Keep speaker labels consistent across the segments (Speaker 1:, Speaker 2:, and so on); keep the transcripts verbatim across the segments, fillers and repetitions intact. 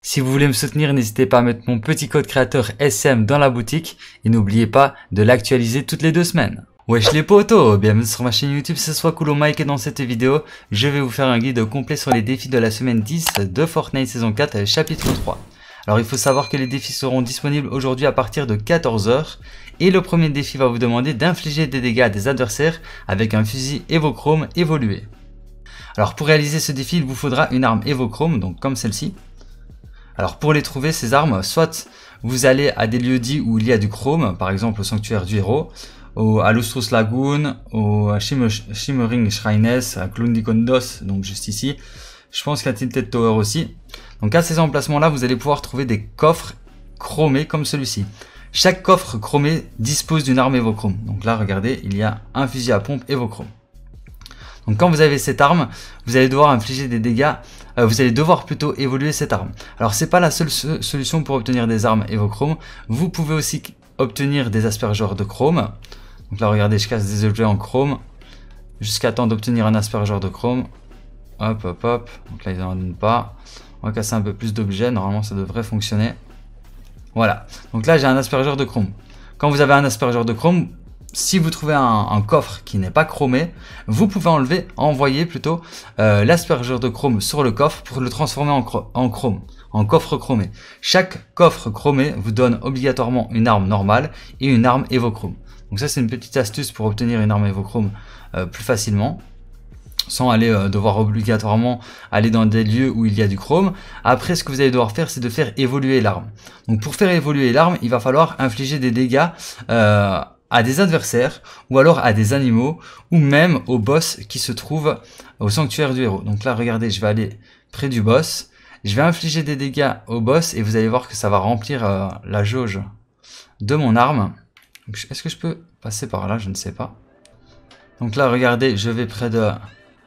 Speaker 1: Si vous voulez me soutenir, n'hésitez pas à mettre mon petit code créateur S M dans la boutique et n'oubliez pas de l'actualiser toutes les deux semaines. Wesh les potos, bienvenue sur ma chaîne YouTube, c'est Swakoulo Mike et dans cette vidéo, je vais vous faire un guide complet sur les défis de la semaine dix de Fortnite saison quatre chapitre trois. Alors il faut savoir que les défis seront disponibles aujourd'hui à partir de quatorze heures et le premier défi va vous demander d'infliger des dégâts à des adversaires avec un fusil Evochrome évolué. Alors pour réaliser ce défi, il vous faudra une arme Evochrome, donc comme celle-ci. Alors pour les trouver, ces armes, soit vous allez à des lieux dits où il y a du chrome, par exemple au sanctuaire du héros, au, à Lustrous Lagoon, au Shimmer, Shimmering Shrines, à Klundikondos, donc juste ici. Je pense qu'à Tilted Tower aussi. Donc à ces emplacements-là, vous allez pouvoir trouver des coffres chromés comme celui-ci. Chaque coffre chromé dispose d'une arme Evochrome. Donc là, regardez, il y a un fusil à pompe Evochrome. Donc quand vous avez cette arme, vous allez devoir infliger des dégâts, euh, vous allez devoir plutôt évoluer cette arme. Alors c'est pas la seule so solution pour obtenir des armes Evochrome, vous pouvez aussi obtenir des aspergeurs de chrome. Donc là regardez, je casse des objets en chrome, jusqu'à temps d'obtenir un aspergeur de chrome. Hop hop hop, donc là ils n'en donnent pas. On va casser un peu plus d'objets, normalement ça devrait fonctionner. Voilà, donc là j'ai un aspergeur de chrome. Quand vous avez un aspergeur de chrome, si vous trouvez un, un coffre qui n'est pas chromé, vous pouvez enlever, envoyer plutôt euh, l'aspergeur de chrome sur le coffre pour le transformer en, en chrome, en coffre chromé. Chaque coffre chromé vous donne obligatoirement une arme normale et une arme Evochrome. Donc ça c'est une petite astuce pour obtenir une arme Evochrome euh, plus facilement, sans aller euh, devoir obligatoirement aller dans des lieux où il y a du chrome. Après, ce que vous allez devoir faire, c'est de faire évoluer l'arme. Donc pour faire évoluer l'arme, il va falloir infliger des dégâts euh, à des adversaires, ou alors à des animaux, ou même au boss qui se trouve au sanctuaire du héros. Donc là, regardez, je vais aller près du boss, je vais infliger des dégâts au boss, et vous allez voir que ça va remplir euh, la jauge de mon arme. Est-ce que je peux passer par là? Je ne sais pas. Donc là, regardez, je vais près de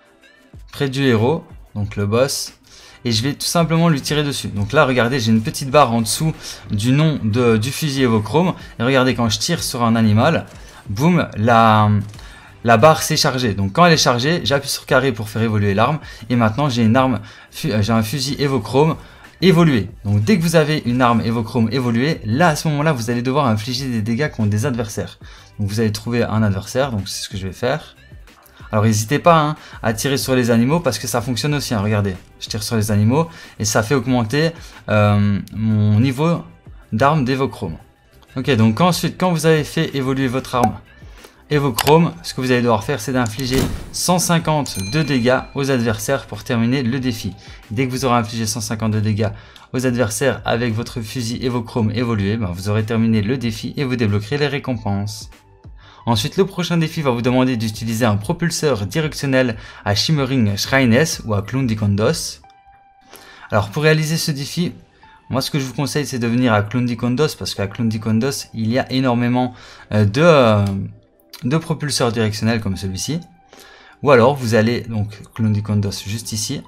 Speaker 1: près du héros, donc le boss, et je vais tout simplement lui tirer dessus. Donc là, regardez, j'ai une petite barre en dessous du nom de, du fusil Evochrome. Et regardez, quand je tire sur un animal, boum, la, la barre s'est chargée. Donc quand elle est chargée, j'appuie sur carré pour faire évoluer l'arme. Et maintenant, j'ai une arme, j'ai un fusil Evochrome évolué. Donc dès que vous avez une arme Evochrome évoluée, là à ce moment-là, vous allez devoir infliger des dégâts contre des adversaires. Donc vous allez trouver un adversaire, donc c'est ce que je vais faire. Alors n'hésitez pas hein, à tirer sur les animaux parce que ça fonctionne aussi. Hein. Regardez, je tire sur les animaux et ça fait augmenter euh, mon niveau d'arme d'Evochrome. Ok, donc ensuite, quand vous avez fait évoluer votre arme Evochrome, ce que vous allez devoir faire, c'est d'infliger cent cinquante de dégâts aux adversaires pour terminer le défi. Dès que vous aurez infligé cent cinquante de dégâts aux adversaires avec votre fusil Evochrome évolué, ben, vous aurez terminé le défi et vous débloquerez les récompenses. Ensuite, le prochain défi va vous demander d'utiliser un propulseur directionnel à Shimmering Shrines ou à Klundikondos. Alors pour réaliser ce défi, moi ce que je vous conseille c'est de venir à Klundikondos parce qu'à Klundikondos il y a énormément de, euh, de propulseurs directionnels comme celui-ci. Ou alors vous allez, donc Klundikondos juste ici,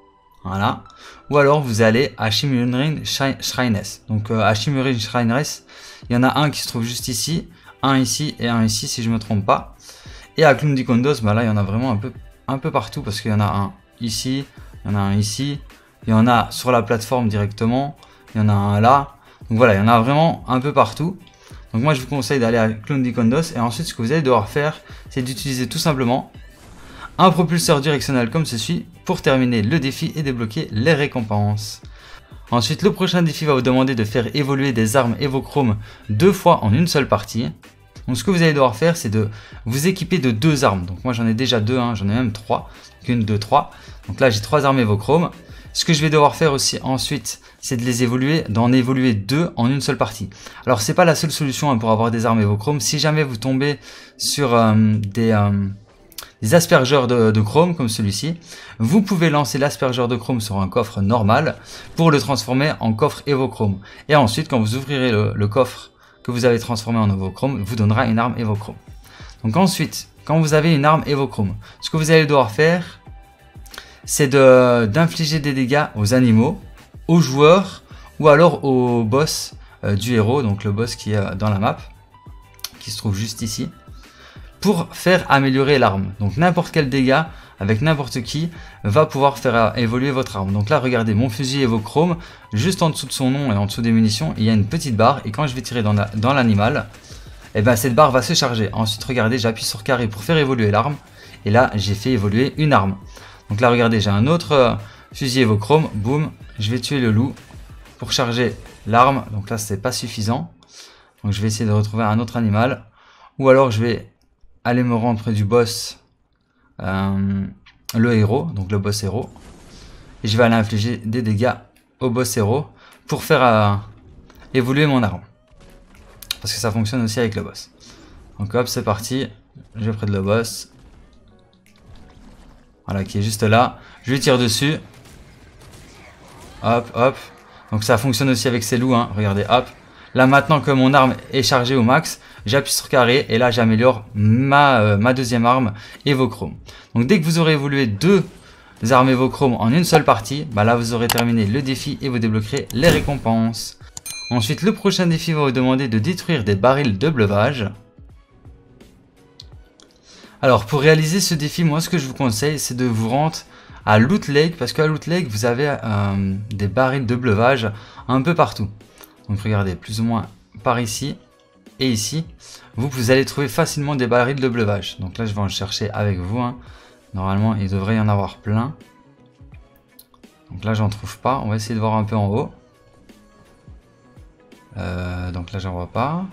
Speaker 1: voilà. Ou alors vous allez à Shimmering Shrines. Donc euh, à Shimmering Shrines, il y en a un qui se trouve juste ici, un ici et un ici si je me trompe pas. Et à Klundikondos, bah là il y en a vraiment un peu, un peu partout parce qu'il y en a un ici, il y en a un ici, il y en a sur la plateforme directement, il y en a un là. Donc voilà, il y en a vraiment un peu partout. Donc moi je vous conseille d'aller à Klundikondos et ensuite ce que vous allez devoir faire, c'est d'utiliser tout simplement un propulseur directionnel comme ceci pour terminer le défi et débloquer les récompenses. Ensuite, le prochain défi va vous demander de faire évoluer des armes Evochrome deux fois en une seule partie. Donc ce que vous allez devoir faire, c'est de vous équiper de deux armes. Donc moi j'en ai déjà deux, hein, j'en ai même trois. Une, deux, trois. Donc là j'ai trois armes Evochrome. Ce que je vais devoir faire aussi ensuite, c'est de les évoluer, d'en évoluer deux en une seule partie. Alors c'est pas la seule solution hein, pour avoir des armes Evochrome. Si jamais vous tombez sur euh, des... Euh, Des aspergeurs de, de chrome comme celui-ci, vous pouvez lancer l'aspergeur de chrome sur un coffre normal pour le transformer en coffre Evochrome. Et ensuite, quand vous ouvrirez le, le coffre que vous avez transformé en Evochrome, vous donnera une arme Evochrome. Donc ensuite, quand vous avez une arme Evochrome, ce que vous allez devoir faire, c'est d'infliger des dégâts aux animaux, aux joueurs ou alors au boss euh, du héros, donc le boss qui est dans la map, qui se trouve juste ici, pour faire améliorer l'arme. Donc n'importe quel dégât avec n'importe qui, va pouvoir faire évoluer votre arme. Donc là, regardez, mon fusil Evochrome, juste en dessous de son nom et en dessous des munitions, il y a une petite barre. Et quand je vais tirer dans l'animal, la, et ben cette barre va se charger. Ensuite, regardez, j'appuie sur carré pour faire évoluer l'arme. Et là, j'ai fait évoluer une arme. Donc là, regardez, j'ai un autre euh, fusil Evochrome. Boum, je vais tuer le loup pour charger l'arme. Donc là, c'est pas suffisant. Donc je vais essayer de retrouver un autre animal. Ou alors, je vais aller me rendre près du boss, euh, le héros. Donc le boss héros. Et je vais aller infliger des dégâts au boss héros pour faire euh, évoluer mon arme. Parce que ça fonctionne aussi avec le boss. Donc hop, c'est parti. Je vais près de le boss. Voilà, qui est juste là. Je lui tire dessus. Hop, hop. Donc ça fonctionne aussi avec ces loups, hein. Regardez, hop. Là, maintenant que mon arme est chargée au max, j'appuie sur carré et là, j'améliore ma, euh, ma deuxième arme Evochrome. Donc dès que vous aurez évolué deux armes Evochrome en une seule partie, bah là, vous aurez terminé le défi et vous débloquerez les récompenses. Ensuite, le prochain défi va vous demander de détruire des barils de bleuvage. Alors, pour réaliser ce défi, moi, ce que je vous conseille, c'est de vous rendre à Loot Lake, parce qu'à Loot Lake, vous avez euh, des barils de bleuvage un peu partout. Donc, regardez, plus ou moins par ici et ici, vous, vous allez trouver facilement des barils de bleuvage. Donc là, je vais en chercher avec vous, hein. Normalement, il devrait y en avoir plein. Donc là, j'en trouve pas. On va essayer de voir un peu en haut. Euh, donc là, j'en vois pas.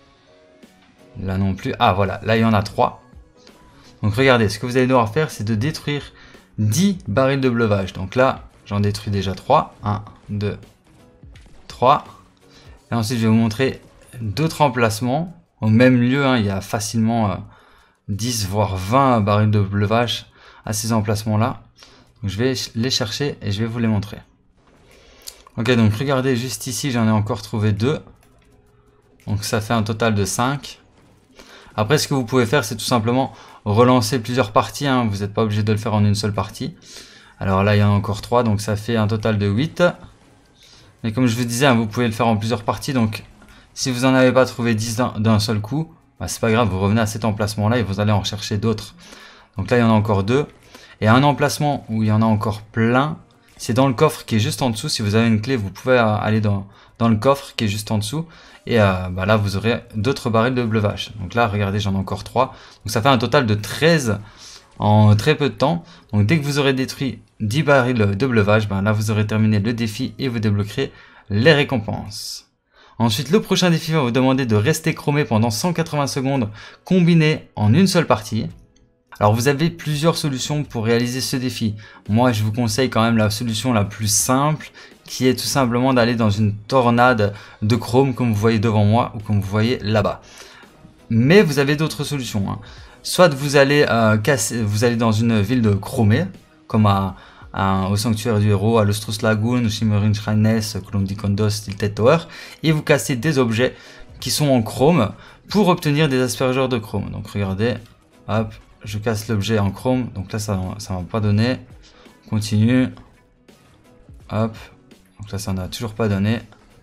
Speaker 1: Là non plus. Ah, voilà. Là, il y en a trois. Donc regardez, ce que vous allez devoir faire, c'est de détruire dix barils de bleuvage. Donc là, j'en détruis déjà trois. un, deux, trois. Et ensuite, je vais vous montrer d'autres emplacements. Au même lieu, hein, il y a facilement euh, dix voire vingt barils de bleuvage à ces emplacements-là. Donc je vais les chercher et je vais vous les montrer. Ok, donc regardez, juste ici, j'en ai encore trouvé deux. Donc ça fait un total de cinq. Après, ce que vous pouvez faire, c'est tout simplement relancer plusieurs parties, hein. Vous n'êtes pas obligé de le faire en une seule partie. Alors là, il y en a encore trois, donc ça fait un total de huit. Mais comme je vous disais, hein, vous pouvez le faire en plusieurs parties. Donc, si vous n'en avez pas trouvé dix d'un seul coup, bah, c'est pas grave, vous revenez à cet emplacement-là et vous allez en chercher d'autres. Donc là, il y en a encore deux. Et un emplacement où il y en a encore plein, c'est dans le coffre qui est juste en dessous. Si vous avez une clé, vous pouvez aller dans, dans le coffre qui est juste en dessous. Et euh, bah là, vous aurez d'autres barils de bleuvage. Donc là, regardez, j'en ai encore trois. Donc ça fait un total de treize en très peu de temps. Donc dès que vous aurez détruit dix barils de bleuvage, bah là, vous aurez terminé le défi et vous débloquerez les récompenses. Ensuite, le prochain défi va vous demander de rester chromé pendant cent quatre-vingts secondes combiné en une seule partie. Alors vous avez plusieurs solutions pour réaliser ce défi. Moi, je vous conseille quand même la solution la plus simple, qui est tout simplement d'aller dans une tornade de chrome comme vous voyez devant moi ou comme vous voyez là-bas. Mais vous avez d'autres solutions, hein. Soit vous allez euh, casser, vous allez dans une ville de chromé, comme à, à, au sanctuaire du héros, à l'Ostrus Lagoon, Shimmering Shrines, Columbia Condos, Tilted Tower, et vous cassez des objets qui sont en chrome pour obtenir des aspergeurs de chrome. Donc regardez, hop, je casse l'objet en chrome, donc là ça ne m'a pas donné. On continue, hop. Donc là, ça n'a toujours pas donné.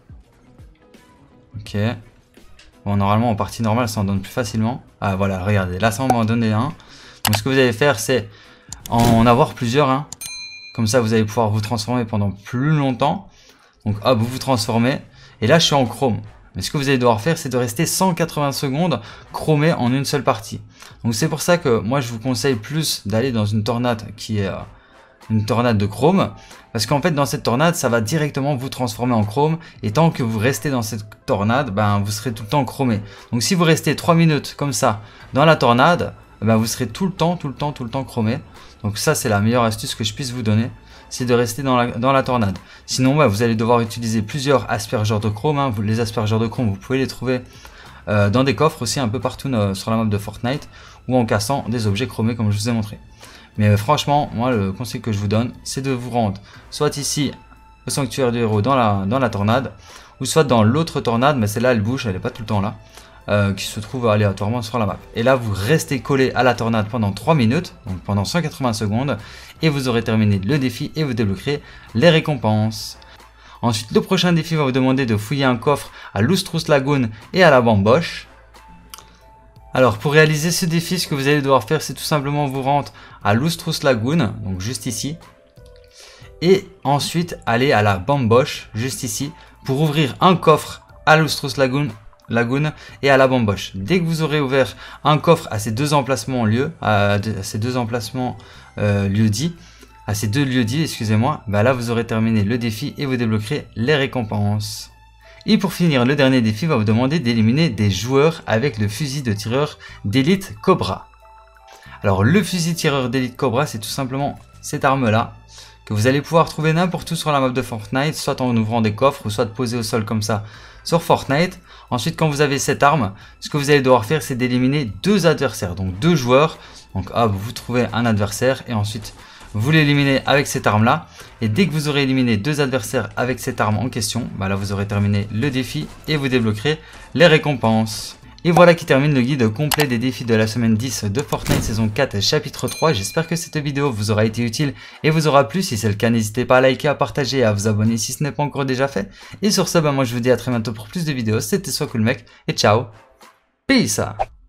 Speaker 1: Ok. Bon, normalement, en partie normale, ça en donne plus facilement. Ah, voilà, regardez. Là, ça m'en donne un. Donc, ce que vous allez faire, c'est en avoir plusieurs. Hein. Comme ça, vous allez pouvoir vous transformer pendant plus longtemps. Donc, hop, vous vous transformez. Et là, je suis en chrome. Mais ce que vous allez devoir faire, c'est de rester cent quatre-vingts secondes chromé en une seule partie. Donc, c'est pour ça que moi, je vous conseille plus d'aller dans une tornade qui est... Euh, une tornade de chrome, parce qu'en fait dans cette tornade ça va directement vous transformer en chrome, et tant que vous restez dans cette tornade, ben vous serez tout le temps chromé. Donc si vous restez trois minutes comme ça dans la tornade, ben vous serez tout le temps tout le temps tout le temps chromé. Donc ça c'est la meilleure astuce que je puisse vous donner, c'est de rester dans la, dans la tornade. Sinon ben, vous allez devoir utiliser plusieurs aspergeurs de chrome, hein. Les aspergeurs de chrome vous pouvez les trouver euh, dans des coffres aussi un peu partout euh, sur la map de Fortnite, ou en cassant des objets chromés comme je vous ai montré. Mais euh, franchement, moi le conseil que je vous donne, c'est de vous rendre soit ici au sanctuaire du héros dans la, dans la tornade, ou soit dans l'autre tornade, mais celle-là elle bouge, elle n'est pas tout le temps là, euh, qui se trouve aléatoirement sur la map. Et là vous restez collé à la tornade pendant trois minutes, donc pendant cent quatre-vingts secondes, et vous aurez terminé le défi et vous débloquerez les récompenses. Ensuite, le prochain défi va vous demander de fouiller un coffre à l'Ostrus Lagoon et à la Bamboche. Alors pour réaliser ce défi, ce que vous allez devoir faire, c'est tout simplement vous rendre à Lustrous Lagoon, donc juste ici. Et ensuite aller à la Bamboche, juste ici, pour ouvrir un coffre à Lustrous Lagoon, Lagoon et à la Bamboche. Dès que vous aurez ouvert un coffre à ces deux emplacements lieux, à, à ces deux emplacements euh, lieux dits, à ces deux lieux dits, excusez-moi, bah là vous aurez terminé le défi et vous débloquerez les récompenses. Et pour finir, le dernier défi va vous demander d'éliminer des joueurs avec le fusil de tireur d'élite Cobra. Alors le fusil de tireur d'élite Cobra, c'est tout simplement cette arme-là, que vous allez pouvoir trouver n'importe où sur la map de Fortnite, soit en ouvrant des coffres, ou soit posé au sol comme ça sur Fortnite. Ensuite, quand vous avez cette arme, ce que vous allez devoir faire, c'est d'éliminer deux adversaires, donc deux joueurs. Donc hop, vous trouvez un adversaire, et ensuite vous l'éliminez avec cette arme-là. Et dès que vous aurez éliminé deux adversaires avec cette arme en question, bah là vous aurez terminé le défi, et vous débloquerez les récompenses. Et voilà qui termine le guide complet des défis de la semaine dix de Fortnite saison quatre chapitre trois. J'espère que cette vidéo vous aura été utile et vous aura plu. Si c'est le cas, n'hésitez pas à liker, à partager et à vous abonner si ce n'est pas encore déjà fait. Et sur ce, bah moi je vous dis à très bientôt pour plus de vidéos. C'était SoisCoolMec et ciao. Peace.